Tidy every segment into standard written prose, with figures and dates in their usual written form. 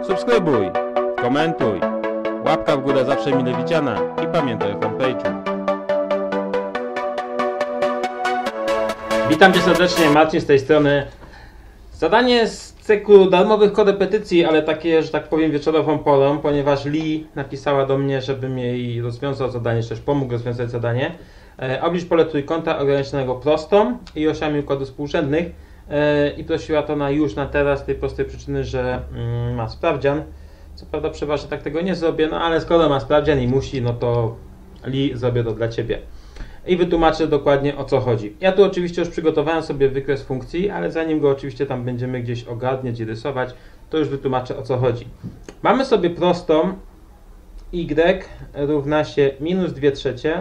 Subskrybuj, komentuj, łapka w górę zawsze mile widziana i pamiętaj o fanpage'u. Witam Cię serdecznie, Marcin z tej strony. Zadanie z cyklu darmowych korepetycji, ale takie, że tak powiem, wieczorową porą, ponieważ Lee napisała do mnie, żebym jej rozwiązał zadanie, czy też pomógł rozwiązać zadanie. Oblicz pole trójkąta ograniczonego prostą i osiami układu współrzędnych i prosiła to na teraz, z tej prostej przyczyny, że ma sprawdzian. Co prawda przeważnie tak tego nie zrobię, no ale skoro ma sprawdzian i musi, no to Lee, zrobię to dla Ciebie. I wytłumaczę dokładnie, o co chodzi. Ja tu oczywiście już przygotowałem sobie wykres funkcji, ale zanim go oczywiście tam będziemy gdzieś ogarniać i rysować, to już wytłumaczę, o co chodzi. Mamy sobie prostą y równa się minus 2/3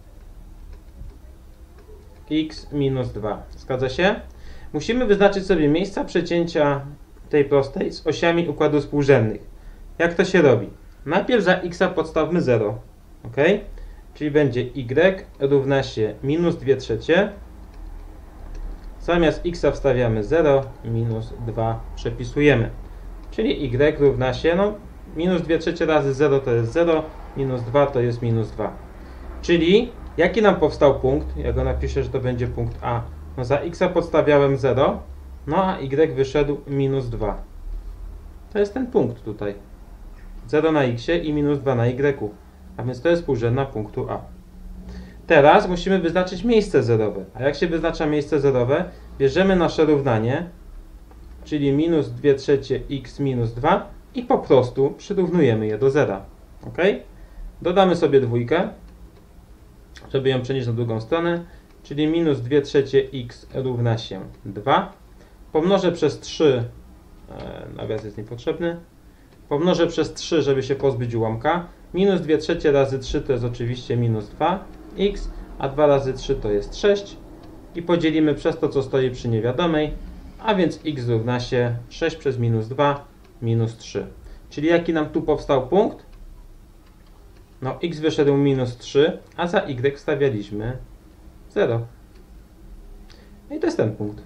x minus 2. Zgadza się? Musimy wyznaczyć sobie miejsca przecięcia tej prostej z osiami układu współrzędnych. Jak to się robi? Najpierw za x podstawmy 0. Ok? Czyli będzie y równa się minus 2/3. Zamiast x wstawiamy 0, minus 2 przepisujemy. Czyli y równa się, no minus 2/3 razy 0 to jest 0, minus 2 to jest minus 2. Czyli jaki nam powstał punkt? Ja go napiszę, że to będzie punkt A. No za x podstawiałem 0, no a y wyszedł minus 2. To jest ten punkt tutaj. 0 na x i minus 2 na y. A więc to jest współrzędna punktu A. Teraz musimy wyznaczyć miejsce zerowe. A jak się wyznacza miejsce zerowe? Bierzemy nasze równanie, czyli minus 2/3 x minus 2 i po prostu przyrównujemy je do zera. Ok? Dodamy sobie dwójkę, żeby ją przenieść na drugą stronę, czyli minus 2/3 x równa się 2. Pomnożę przez 3, nawias jest niepotrzebny, pomnożę przez 3, żeby się pozbyć ułamka. Minus 2/3 razy 3 to jest oczywiście minus 2x, a 2 razy 3 to jest 6. I podzielimy przez to, co stoi przy niewiadomej, a więc x równa się 6 przez minus 2, minus 3. Czyli jaki nam tu powstał punkt? No x wyszedł minus 3, a za y wstawialiśmy 0. No i to jest ten punkt.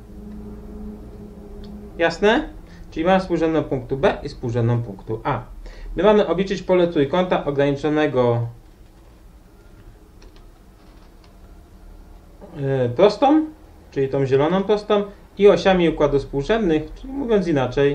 Jasne? Czyli mamy współrzędną punktu B i współrzędną punktu A. My mamy obliczyć pole trójkąta ograniczonego prostą, czyli tą zieloną prostą i osiami układu współrzędnych, czyli mówiąc inaczej,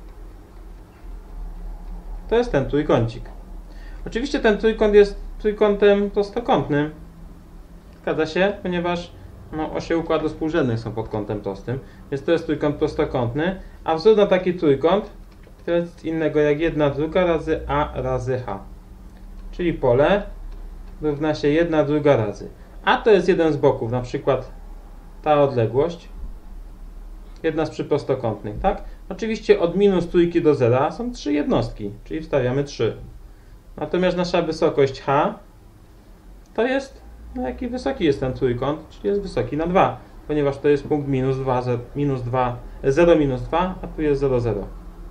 to jest ten trójkącik. Oczywiście ten trójkąt jest trójkątem prostokątnym. Zgadza się? Ponieważ osie układu współrzędnych są pod kątem prostym, więc to jest trójkąt prostokątny, a wzór na taki trójkąt to jest innego jak 1/2 razy A razy H. Czyli pole równa się 1/2 razy. A to jest jeden z boków, na przykład ta odległość, jedna z przyprostokątnych, tak? Oczywiście od minus trójki do zera są 3 jednostki, czyli wstawiamy 3. Natomiast nasza wysokość H to jest, jaki wysoki jest ten trójkąt, czyli jest wysoki na 2, ponieważ to jest punkt minus 2, 0, minus 2, a tu jest 0, 0.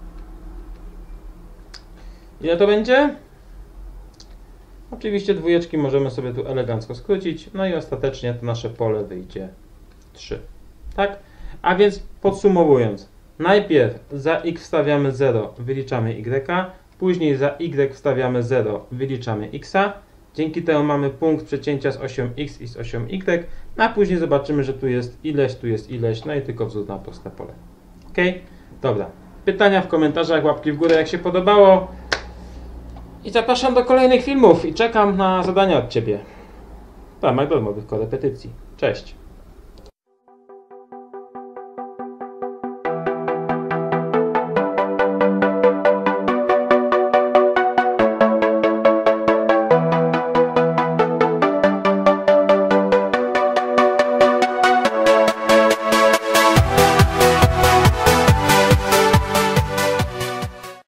Ile to będzie? Oczywiście dwójeczki możemy sobie tu elegancko skrócić, no i ostatecznie to nasze pole wyjdzie 3. Tak? A więc podsumowując, najpierw za x wstawiamy 0, wyliczamy y, później za y wstawiamy 0, wyliczamy x. Dzięki temu mamy punkt przecięcia z osią x i z osią y, a później zobaczymy, że tu jest ileś, no i tylko wzór na proste pole. Ok? Dobra. Pytania w komentarzach, łapki w górę jak się podobało. I zapraszam do kolejnych filmów i czekam na zadania od Ciebie. W ramach darmowych korepetycji. Cześć!